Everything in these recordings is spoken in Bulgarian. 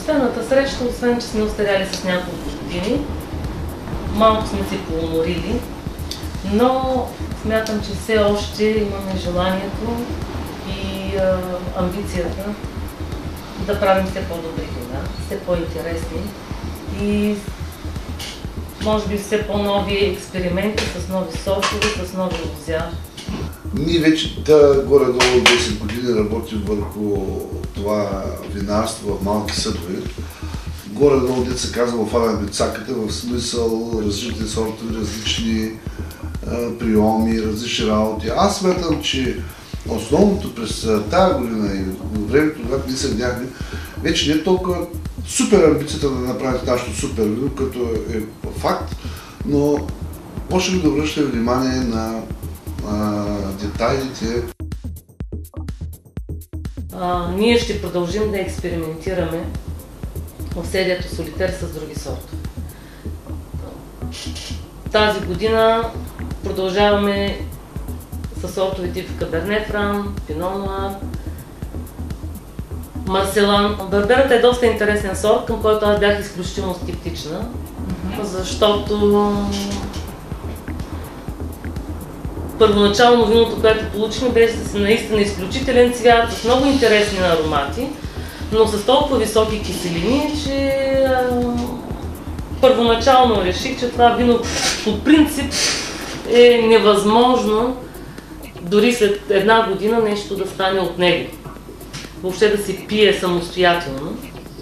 Последната среща, освен че сме остаряли с няколко години, малко сме се поуморили, но смятам, че все още имаме желанието и амбицията да правим все по-добри вина, все по-интересни и може би все по-нови експерименти с нови сортове, с нови лозя. Ние вече горе-долу 10 години работим върху това винарство в малки съдове. Горе-долу, дето се казва, фанаме цаката, в смисъл различни сортове, различни приеми, различни работи. Аз смятам, че основното през тази година и времето, когато ние се видяхме, вече не е толкова супер амбицията да направите нашето супер вино, като е факт, но почнем да обръщаме внимание на детайлите. Ние ще продължим да експериментираме в серията Солитер с други сортове. Тази година продължаваме с сортове тип Каберне Фран, Пино Нуар, Марселан. Барберата е доста интересен сорт, към който аз бях изключително скептична, защото първоначално виното, което получихме, беше с наистина изключителен цвят, с много интересни аромати, но с толкова високи киселини, че първоначално реших, че това вино по принцип е невъзможно дори след една година нещо да стане от него. Въобще да се пие самостоятелно.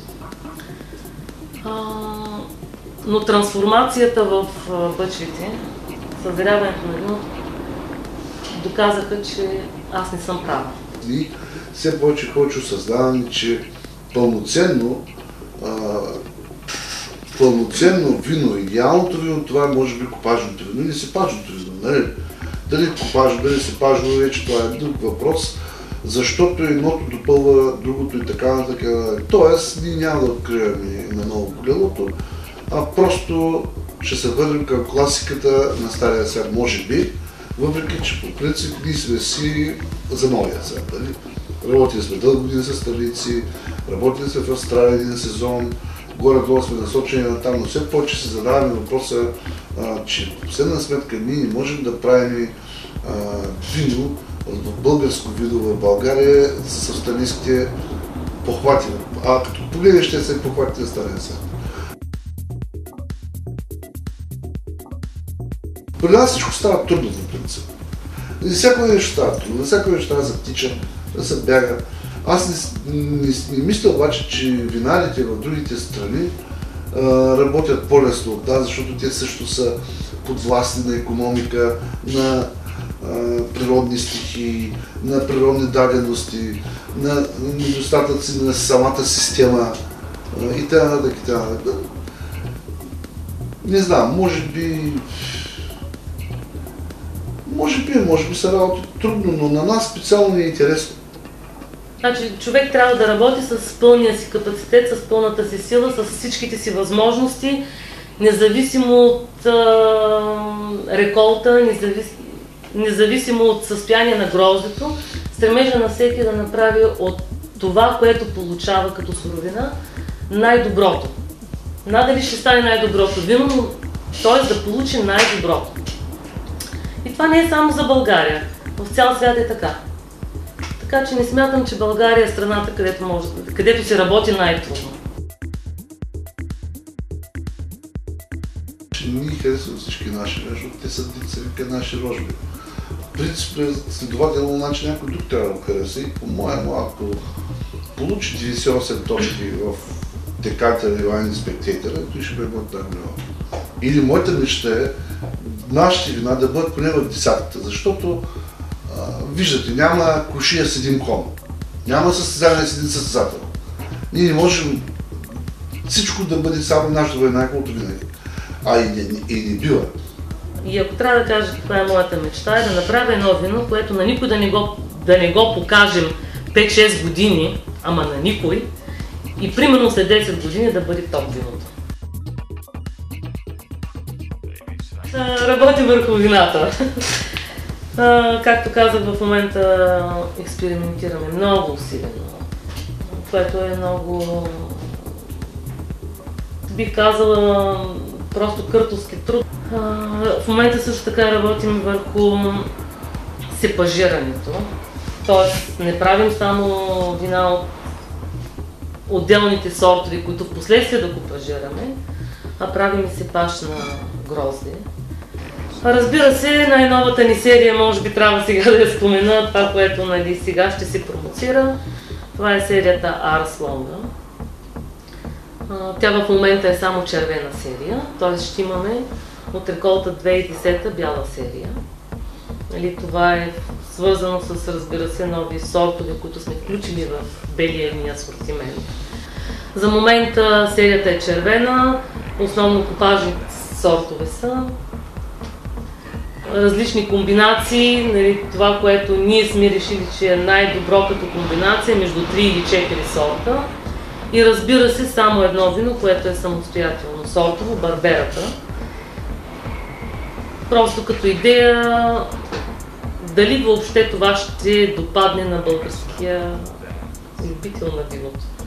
Но трансформацията в бъчвите, съзряването на виното, доказаха, че аз не съм права. И все повече осъзнаваме, че пълноценно вино, идеалното вино, това е може би копажното вино или сепажното вино. Нали? Дали копажно, дали сепажно, вече това е друг въпрос, защото едното допълва другото и така нататък. Тоест, ние няма да откриваме на ново колелото, а просто ще се върнем към класиката на стария свят, може би, въпреки че по принцип ние сме си за новия свят. Дали? Работили сме дълго години с столици, работили сме в Австралия един сезон, горе-долу сме насочени на там, но все повече се задаваме въпроса, че в последна сметка ние не можем да правим вино, българско вино в България с австралийските похвати. А като погледнеш, ще се похвати на стария свят. При нас всичко става трудно, в принцип. И всяко нещо става трудно, всяко нещо трябва да затича, да се бяга. Аз не мисля обаче, че винарите в другите страни работят по-лесно от нас, защото те също са подвластни на икономика, на природни стихии, на природни дадености, на недостатъци на самата система и т.н. Не знам, може би се работи трудно, но на нас специално не е интересно. Значи човек трябва да работи с пълния си капацитет, с пълната си сила, с всичките си възможности, независимо от реколта, независимо от състояние на гроздето, стремежа на всеки да направи от това, което получава като суровина, най-доброто. Надали ще стане най-доброто вино, но т.е. да получи най-доброто. И това не е само за България. В цял свят е така. Така че не смятам, че България е страната, където се работи най-трудно. Ние харесваме всички наши, защото те са наши рожби. В принцип, следователно, значи някой друг трябва да го хареса и по-моему, ако получи 98 точки в Decanter и Wine Spectator, той ще бъде моята голяма. Или моята мечта е нашите вина да бъдат поне в десятката, защото виждате, няма кушия с един кон, няма състезание с един състезател. Ние не можем всичко да бъде само нашата вина, колкото винаги. И не бива. И ако трябва да кажа каква е моята мечта, е да направя едно вино, което на никой да не го покажем 5-6 години, ама на никой, и примерно след 10 години да бъде топ виното. Работим върху вината. Както казах, в момента експериментираме много усилено, което е много бих казала, просто къртовски труд. В момента също така работим върху сепажирането. Тоест не правим само вина от отделните сортове, които в последствие да купажираме, а правим и сепаж на грозде. Разбира се, най-новата ни серия, може би трябва сега да я спомена, това, което сега ще се промоцира. Това е серията Ars Longa. Тя в момента е само червена серия, т.е. ще имаме от реколта 2010 бяла серия. Това е свързано с, разбира се, нови сортове, които сме включили в белия ни асортимент. За момента серията е червена, основно купажни сортове са. Различни комбинации, това, което ние сме решили, че е най-добро като комбинация между 3 или 4 сорта. И разбира се, само едно вино, което е самостоятелно сортово, Барберата. Просто като идея, дали въобще това ще допадне на българския любител на виното.